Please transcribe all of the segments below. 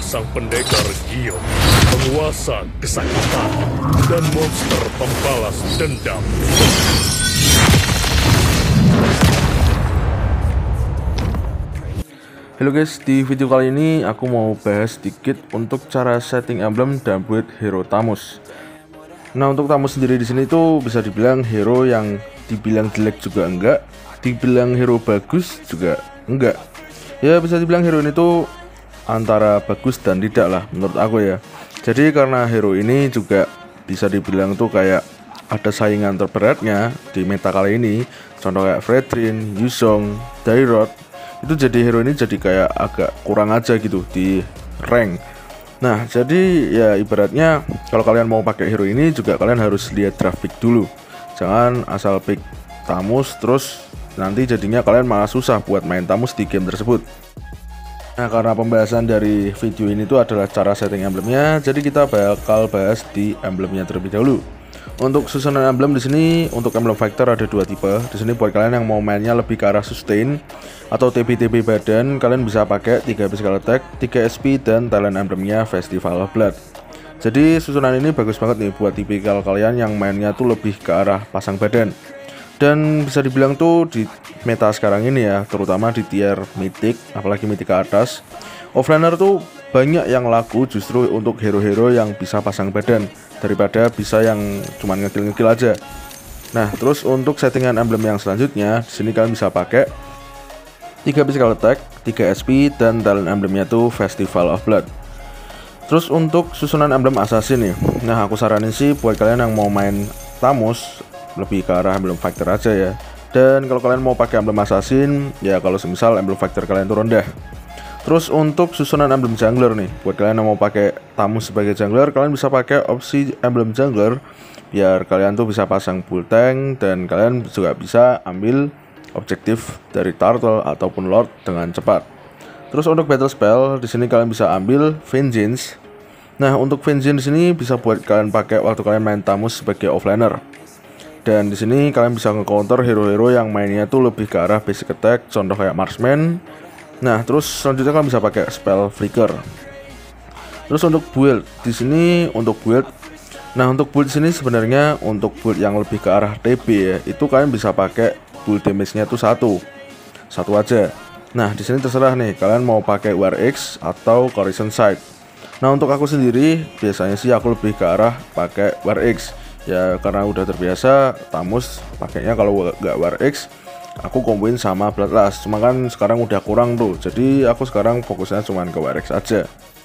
sang pendekar giok, penguasa kesakitan, dan monster pembalas dendam. Halo guys, di video kali ini aku mau bahas sedikit untuk cara setting emblem dan build hero Thamus. Nah, untuk Thamus sendiri di sini tuh bisa dibilang hero yang dibilang jelek juga enggak, dibilang hero bagus juga enggak. Ya bisa dibilang hero ini tuh antara bagus dan tidak lah menurut aku ya. Jadi karena hero ini juga bisa dibilang tuh kayak ada saingan terberatnya di meta kali ini. Contoh kayak Fredrin, Yuzong, Dairot. Itu jadi hero ini jadi kayak agak kurang aja gitu di rank. Nah, jadi ya ibaratnya kalau kalian mau pakai hero ini juga kalian harus lihat draft pick dulu. Jangan asal pick Thamus terus nanti jadinya kalian malah susah buat main Thamus di game tersebut. Nah, karena pembahasan dari video ini tuh adalah cara setting emblemnya, jadi kita bakal bahas di emblemnya terlebih dahulu. Untuk susunan emblem di sini, untuk emblem fighter ada dua tipe. Di sini buat kalian yang mau mainnya lebih ke arah sustain atau TP badan, kalian bisa pakai 3 physical attack, 3 SP dan talent emblemnya Festival of Blood. Jadi susunan ini bagus banget nih buat tipikal kalian yang mainnya tuh lebih ke arah pasang badan. Dan bisa dibilang tuh di meta sekarang ini ya, terutama di tier mythic, apalagi mythic ke atas, offlaner tuh banyak yang laku justru untuk hero-hero yang bisa pasang badan daripada bisa yang cuman ngekill aja. Nah, terus untuk settingan emblem yang selanjutnya, di sini kalian bisa pakai 3 physical attack, 3 SP dan talent emblemnya tuh Festival of Blood. Terus untuk susunan emblem assassin nih. Nah, aku saranin sih buat kalian yang mau main Thamus lebih ke arah emblem fighter aja ya. Dan kalau kalian mau pakai emblem assassin, ya kalau semisal emblem fighter kalian tuh rendah. Terus untuk susunan emblem jungler nih, buat kalian yang mau pakai Thamus sebagai jungler, kalian bisa pakai opsi emblem jungler biar kalian tuh bisa pasang full tank dan kalian juga bisa ambil objektif dari turtle ataupun lord dengan cepat. Terus untuk battle spell di sini kalian bisa ambil vengeance. Nah, untuk vengeance di sini bisa buat kalian pakai waktu kalian main Thamus sebagai offlaner. Dan di sini kalian bisa nge-counter hero-hero yang mainnya tuh lebih ke arah basic attack, contoh kayak marksman. Nah, terus selanjutnya kalian bisa pakai spell flicker. Terus untuk build di sini untuk build di sini sebenarnya untuk build yang lebih ke arah TB ya, itu kalian bisa pakai build damage-nya tuh satu aja. Nah, di sini terserah nih kalian mau pakai War X atau Corrosion Sight. Nah, untuk aku sendiri biasanya sih aku lebih ke arah pakai War X. Ya karena udah terbiasa Thamus pakainya kalau nggak War X aku komboin sama Bloodlust, cuma kan sekarang udah kurang tuh, jadi aku sekarang fokusnya cuman ke War X aja.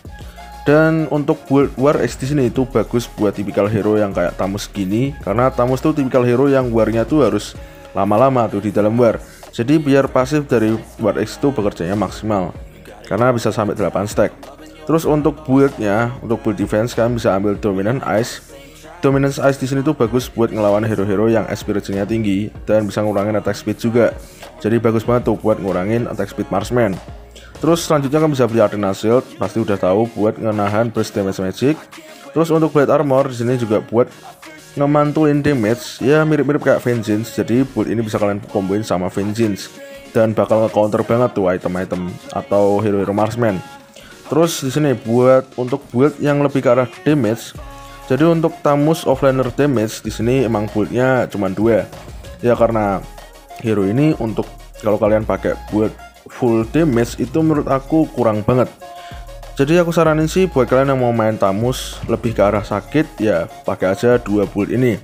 Dan untuk build War X di sini itu bagus buat tipikal hero yang kayak Thamus gini, karena Thamus tuh tipikal hero yang warnya tuh harus lama-lama tuh di dalam war. Jadi biar pasif dari War X itu bekerjanya maksimal, karena bisa sampai 8 stack. Terus untuk buildnya, untuk build defense kalian bisa ambil Dominant Ice. Dominance Ice di sini tuh bagus buat ngelawan hero-hero yang aspirasinya tinggi dan bisa ngurangin attack speed juga. Jadi bagus banget tuh buat ngurangin attack speed marksman. Terus selanjutnya kan bisa beli Arena Shield, pasti udah tahu buat ngenahan burst damage magic. Terus untuk Blade Armor di sini juga buat ngemantulin damage, ya mirip-mirip kayak Vengeance. Jadi build ini bisa kalian komboin sama Vengeance dan bakal nge-counter banget tuh item-item atau hero-hero marksman. Terus di sini buat untuk build yang lebih ke arah damage. Jadi untuk Thamus offlaner damage di sini emang buildnya cuma 2. Ya karena hero ini untuk kalau kalian pakai build full damage itu menurut aku kurang banget. Jadi aku saranin sih buat kalian yang mau main Thamus lebih ke arah sakit ya pakai aja 2 build ini.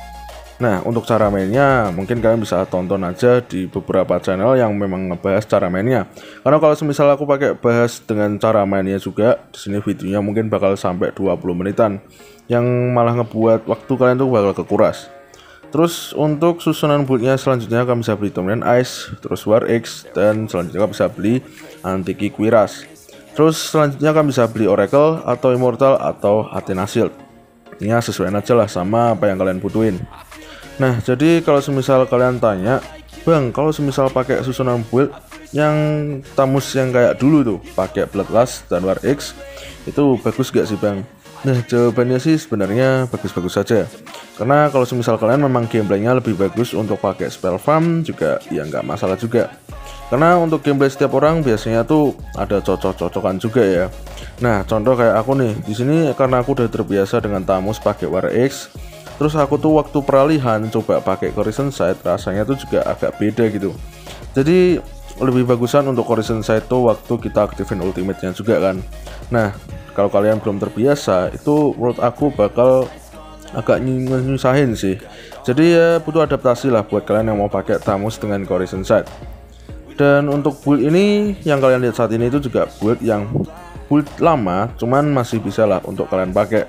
Nah, untuk cara mainnya mungkin kalian bisa tonton aja di beberapa channel yang memang ngebahas cara mainnya. Karena kalau semisal aku pakai bahas dengan cara mainnya juga, di sini videonya mungkin bakal sampai 20 menitan, yang malah ngebuat waktu kalian tuh bakal kekuras. Terus untuk susunan buildnya selanjutnya kalian bisa beli Dominant Ice, terus War X, dan selanjutnya kalian bisa beli Antiki Quiras. Terus selanjutnya kalian bisa beli Oracle atau Immortal atau Athena Shield. Ini sesuaiin aja lah sama apa yang kalian butuhin. Nah, jadi kalau semisal kalian tanya, Bang, kalau semisal pakai susunan build yang Thamus yang kayak dulu tuh, pakai Bloodlust dan War X, itu bagus gak sih Bang? Nah, jawabannya sih sebenarnya bagus-bagus saja. Karena kalau semisal kalian memang gameplaynya lebih bagus untuk pakai spell farm juga, ya nggak masalah juga. Karena untuk gameplay setiap orang biasanya tuh ada cocok-cocokan juga ya. Nah, contoh kayak aku nih, di sini karena aku udah terbiasa dengan Tamus pakai War X, terus aku tuh waktu peralihan coba pakai Horizon Sight, rasanya tuh juga agak beda gitu. Jadi lebih bagusan untuk Horizon Sight tuh waktu kita aktifin ultimate-nya juga kan. Nah, kalau kalian belum terbiasa, itu menurut aku bakal agak nyusahin sih. Jadi ya butuh adaptasi lah buat kalian yang mau pakai Tamus dengan Horizon Sight. Dan untuk build ini yang kalian lihat saat ini itu juga build yang build lama, cuman masih bisa lah untuk kalian pakai.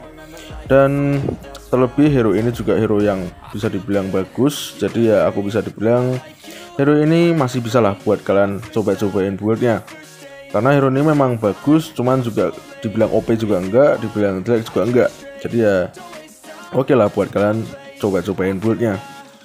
Dan terlebih hero ini juga hero yang bisa dibilang bagus, jadi ya aku bisa dibilang hero ini masih bisa lah buat kalian coba-cobain buildnya. Karena hero ini memang bagus, cuman juga dibilang OP juga enggak, dibilang jelek juga enggak. Jadi ya oke lah buat kalian coba-cobain buildnya.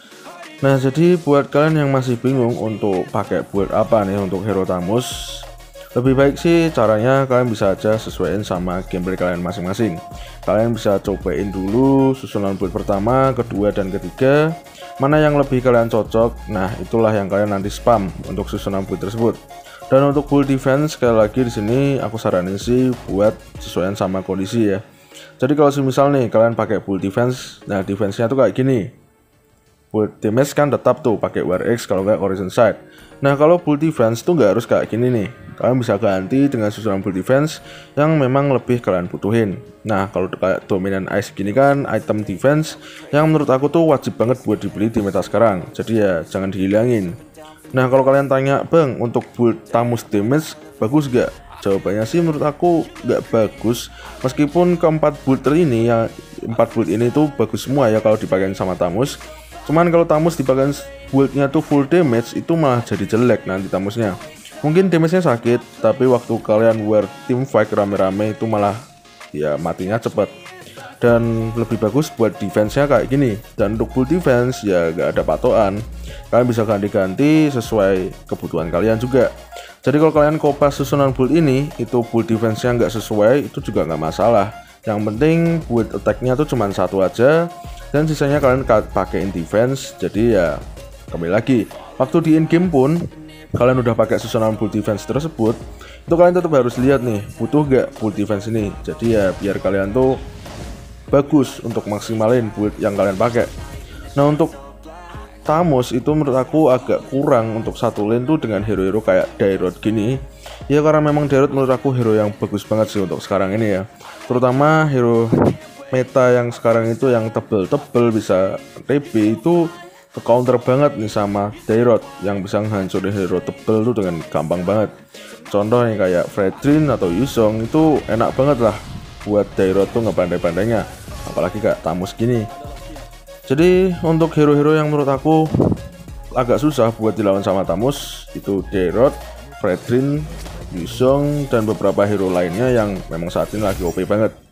Nah, jadi buat kalian yang masih bingung untuk pakai build apa nih untuk hero Tamus, lebih baik sih caranya kalian bisa aja sesuaiin sama gameplay kalian masing-masing. Kalian bisa cobain dulu susunan build pertama, kedua, dan ketiga, mana yang lebih kalian cocok. Nah, itulah yang kalian nanti spam untuk susunan build tersebut. Dan untuk build defense, sekali lagi di sini aku saranin sih buat sesuaian sama kondisi ya. Jadi kalau misal nih kalian pakai build defense, nah defense-nya tuh kayak gini. Build damage kan tetap tuh pakai War X kalau nggak Horizon Sight. Nah, kalau build defense tuh nggak harus kayak gini nih. Kalian bisa ganti dengan susunan build defense yang memang lebih kalian butuhin. Nah, kalau kayak dominan ice gini kan item defense yang menurut aku tuh wajib banget buat dibeli di meta sekarang. Jadi ya jangan dihilangin. Nah, kalau kalian tanya, "Bang, untuk build Tamus damage bagus gak?" Jawabannya sih menurut aku nggak bagus. Meskipun keempat build ini ya, 4 build ini tuh bagus semua ya kalau dipakai sama Tamus. Cuman kalau Tamus dipakai buildnya tuh full damage, itu malah jadi jelek nanti Tamusnya. Mungkin damage-nya sakit, tapi waktu kalian war team fight rame-rame itu malah ya matinya cepet. Dan lebih bagus buat defense-nya kayak gini. Dan untuk build defense ya gak ada patokan, kalian bisa ganti-ganti sesuai kebutuhan kalian juga. Jadi kalau kalian kopas susunan build ini, itu build defense-nya nggak sesuai, itu juga nggak masalah. Yang penting build attack-nya tuh cuma satu aja, dan sisanya kalian pakaiin defense. Jadi ya kembali lagi, waktu di in game pun kalian udah pakai susunan build defense tersebut, itu kalian tetap harus lihat nih butuh gak build defense ini. Jadi ya biar kalian tuh bagus untuk maksimalin build yang kalian pakai. Nah, untuk Tamus itu menurut aku agak kurang untuk satu lane tuh dengan hero-hero kayak Dairot gini. Ya karena memang Dairot menurut aku hero yang bagus banget sih untuk sekarang ini ya. Terutama hero meta yang sekarang itu yang tebel-tebel bisa TP itu ke counter banget nih sama Dairot yang bisa menghancurin hero tebel tuh dengan gampang banget. Contohnya kayak Fredrin atau Yuzong itu enak banget lah buat Dairot tuh ngepandai-pandainya, apalagi kayak Tamus gini. Jadi untuk hero-hero yang menurut aku agak susah buat dilawan sama Tamus itu Dairot, Fredrin, Yuzong, dan beberapa hero lainnya yang memang saat ini lagi OP banget.